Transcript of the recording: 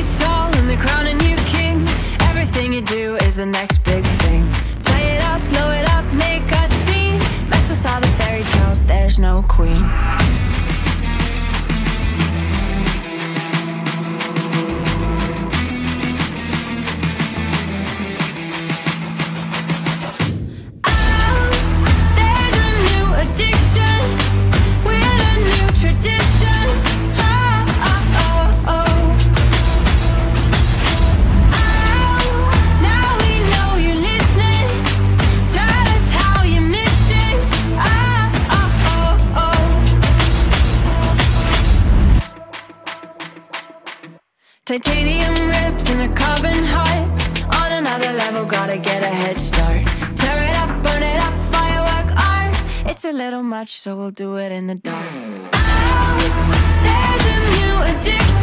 tall and they're crowning you king. Everything you do is the next big thing. Play it up, blow it up, make a scene. Mess with all the fairy tales, there's no queen. Titanium ribs in a carbon heart. On another level, gotta get a head start. Tear it up, burn it up, firework art. It's a little much, so we'll do it in the dark. Oh, there's a new addiction.